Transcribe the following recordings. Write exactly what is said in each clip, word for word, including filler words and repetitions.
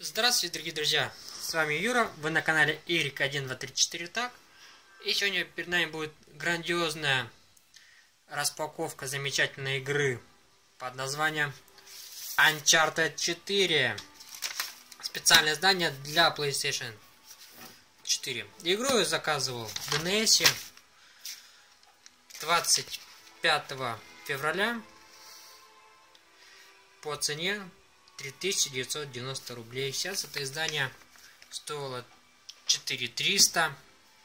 Здравствуйте, дорогие друзья! С вами Юра, вы на канале Ирик один два три четыре так. И сегодня перед нами будет грандиозная распаковка замечательной игры под названием Uncharted четыре. Специальное издание для PlayStation четыре. Игру я заказывал в ди эн эс двадцать пятого февраля по цене три тысячи девятьсот девяносто рублей. Сейчас это издание стоило четыре тысячи триста.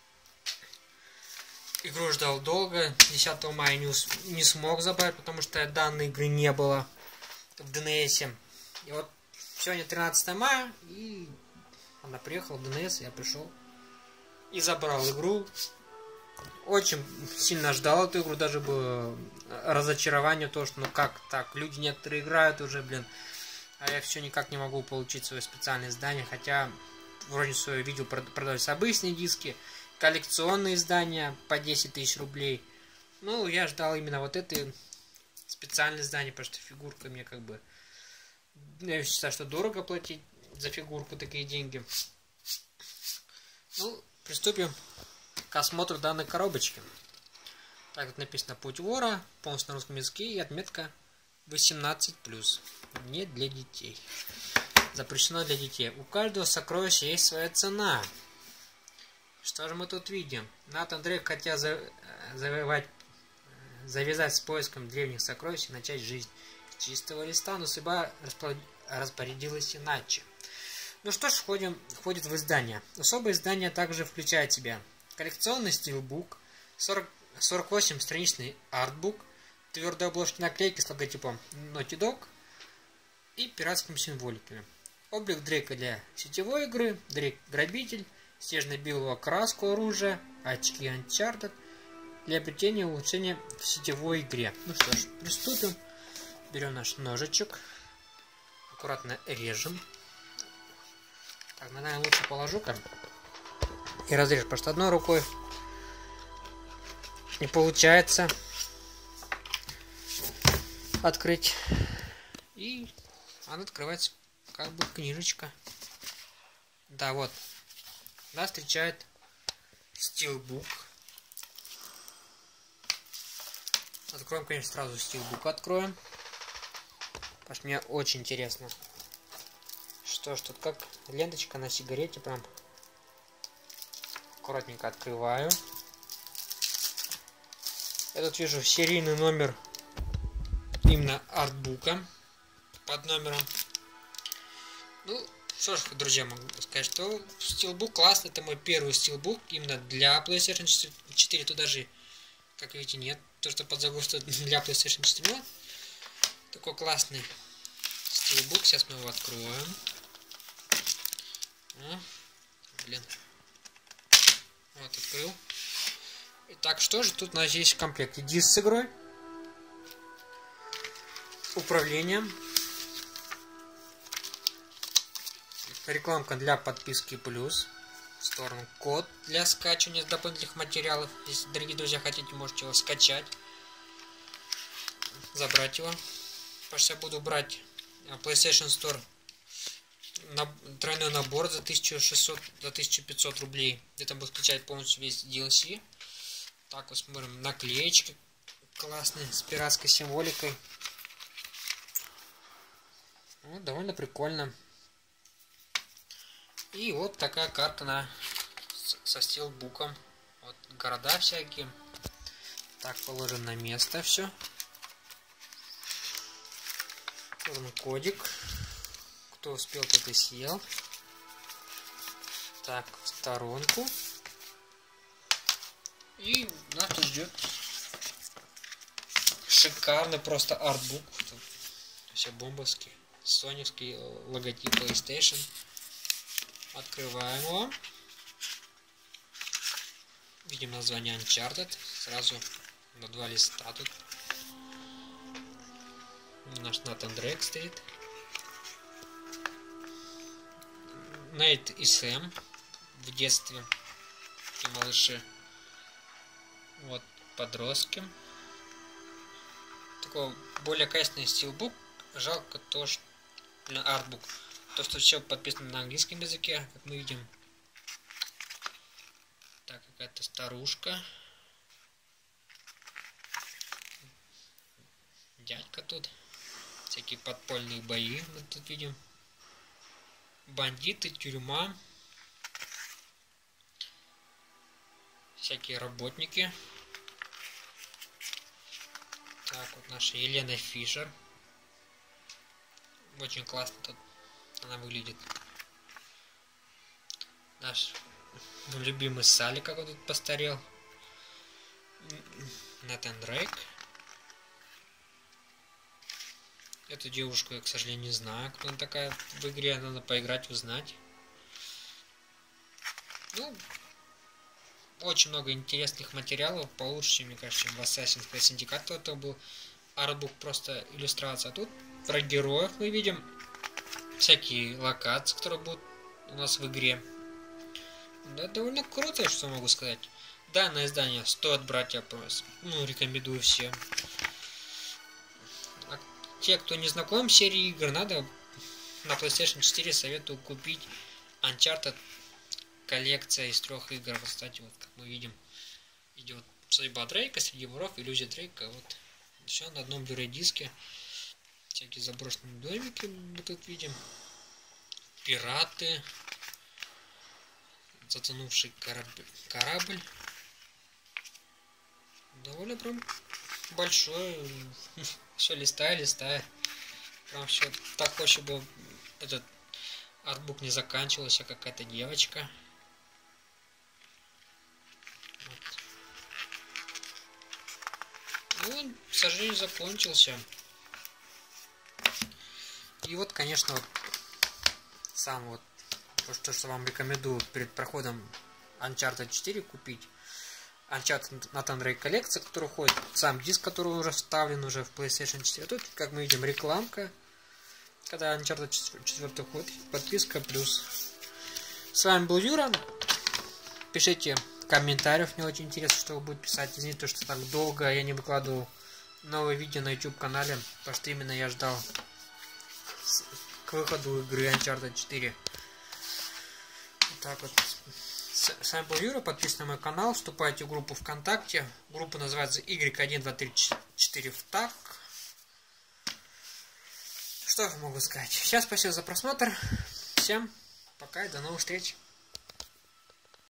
Игру ждал долго. десятого мая не, ус... не смог забрать, потому что данной игры не было в ди эн эс. И вот сегодня тринадцатое мая, и она приехала в ди эн эс, я пришел и забрал игру. Очень сильно ждал эту игру, даже было разочарование, то что ну как так, люди некоторые играют уже, блин, а я все никак не могу получить свое специальное издание, хотя вроде свое видео продаются обычные диски, коллекционные издания по десять тысяч рублей. Ну, я ждал именно вот это специальное издание, потому что фигурка мне как бы, я считаю, что дорого платить за фигурку такие деньги. Ну, приступим к осмотру данной коробочки. Так вот написано: «Путь вора», полностью на русском языке, и отметка восемнадцать плюс. Не для детей. Запрещено для детей. У каждого сокровища есть своя цена. Что же мы тут видим? Натан Дрейк, хотя за, завоевать, завязать с поиском древних сокровищ и начать жизнь с чистого листа, но судьба распорядилась иначе. Ну что ж, входим, входит в издание. Особое издание также включает в себя коллекционный стилбук, сорок, сорок восемь страничный артбук, твердой обложки наклейки с логотипом Naughty Dog и пиратскими символиками. Облик Дрейка для сетевой игры, Дрейк грабитель, снежно-белую окраску оружия, очки Uncharted для обретения и улучшения в сетевой игре. Ну что ж, приступим. Берем наш ножичек, аккуратно режем. Так, наверное, лучше положу-ка и разрежу, потому что одной рукой не получается открыть. И она открывается как бы книжечка. Да, вот. Нас встречает стилбук. Откроем, конечно, сразу стилбук откроем. Потому что мне очень интересно. Что ж, тут как ленточка на сигарете прям. Аккуратненько открываю. Я тут вижу серийный номер именно артбука под номером. Ну, что ж, друзья, могу сказать, что стилбук классный. Это мой первый стилбук именно для PlayStation четыре. Тут даже, как видите, нет. То, что под заглушку для PlayStation четыре. Вот. Такой классный стилбук. Сейчас мы его откроем. О, блин. Вот, открыл. Итак, что же тут у нас есть в комплекте? Диск с игрой. Управлением. Рекламка для подписки плюс. В сторону код для скачивания дополнительных материалов. Если, дорогие друзья, хотите, можете его скачать. Забрать его. Потому что я буду брать PlayStation Store на тройной набор за тысячу шестьсот, за тысячу пятьсот рублей. Это будет включать полностью весь ди эл си. Так вот смотрим, наклеечки классные с пиратской символикой. Вот, довольно прикольно. И вот такая карта на, со стилбуком. Вот города всякие. Так, положим на место все. Положим кодик. Кто успел, тот и съел. Так, в сторонку. И нас тут ждет шикарный просто артбук. Все бомбовский. Соневский логотип PlayStation. Открываем его. Видим название Uncharted. Сразу на два листа тут. Наш Натан Дрейк стоит. Нейт и Сэм в детстве. И малыши. Вот подростки. Такой более качественный стилбук. Жалко то, что артбук. То, что все подписано на английском языке, как мы видим. Так, какая-то старушка. Дядька тут. Всякие подпольные бои мы тут видим. Бандиты, тюрьма. Всякие работники. Так, вот наша Елена Фишер. Очень классно тут она выглядит. Наш любимый Салли, как он тут постарел. Натан Дрейк. Эту девушку я, к сожалению, не знаю, кто она такая в игре. Надо поиграть, узнать. Ну, очень много интересных материалов, получше, чем, мне кажется, чем в Assassin's Creed Syndicate. Это был артбук, просто иллюстрация. А тут про героев мы видим всякие локации, которые будут у нас в игре. Да, довольно круто, что могу сказать. Данное издание стоит брать, я просто, ну, рекомендую всем. А те, кто не знаком с серией игр, надо на PlayStation четыре советую купить Uncharted коллекция из трех игр. Кстати, вот как мы видим, идет судьба Дрейка, среди воров, иллюзия Дрейка. Вот все на одном Blu-ray диске. Всякие заброшенные домики мы тут видим. Пираты. Затонувший корабль. корабль. Довольно прям большой. Все листая, листая. Прям все так хочет бы этот артбук не заканчивался, какая-то девочка. Вот. Ну, он, к сожалению, закончился. И вот, конечно, вот сам вот то, что вам рекомендую перед проходом Uncharted четыре купить. Uncharted Nathan Drake коллекция, которая уходит, сам диск, который уже вставлен уже в PlayStation четыре. Тут, как мы видим, рекламка. Когда Uncharted четыре уходит, подписка плюс. С вами был Юра. Пишите комментариев, мне очень интересно, что вы будете писать. Извините, что так долго я не выкладывал новые видео на YouTube канале, потому что именно я ждал к выходу игры Uncharted четыре. Вот так вот. С вами был Юра, подписывайтесь на мой канал, вступайте в группу ВКонтакте. Группа называется Y один два три четыре в так. Что я могу сказать? Сейчас спасибо за просмотр. Всем пока и до новых встреч.